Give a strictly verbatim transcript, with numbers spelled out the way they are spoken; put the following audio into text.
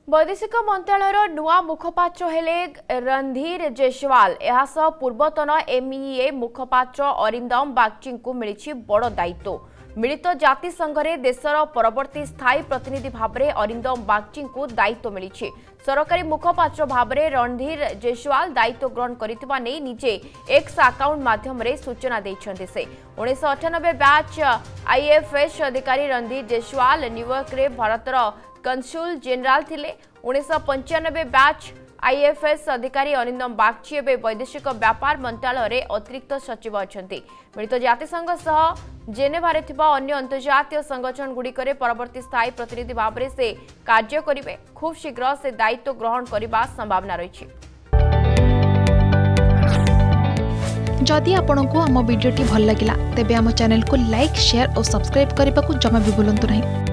वैदेशिक मंत्रालय नुआ मुखपात्र हेले रणधीर जयसवाल यह पूर्वतन एमईए मुखपात्र अरिंदम बागची को मिली बड़ दायित्व। मिलित जाति संघरे देशर परवर्ती स्थायी प्रतिनिधि भाव में अरिंदम बागची को दायित्व मिली। सरकारी मुखपात्र भाव में रणधीर जयसवाल दायित्व ग्रहण करथिबा नै निजे एक्स अकाउंट माध्यम रे सूचना दैछन्ते। से उन्नीस अठानबे बैच आईएफएस अधिकारी रणधीर जयसवाल न्यूयॉर्क रे भारतर कंसुल जेनराल थिले। उन्नीस पंचानबे बैच आईएफएस अधिकारी अरिंदम बागची एवं वैदेशिक व्यापार मंत्रालय रे अतिरिक्त सचिव अछंती। मिलित जातिसंघ सह जेनेभारे थिबा अन्य अंतर्जातीय संगठन गुड़िकरे परवर्ती स्थायी प्रतिनिधि भाव में से कार्य करिवे। खूब शीघ्र से दायित्व ग्रहण करबा संभावना रही। जदि आपंक आम भिडी भल लगा तेब आम चैनल को लाइक शेयर और सब्सक्राइब करने को जमा भी भूलु नहीं।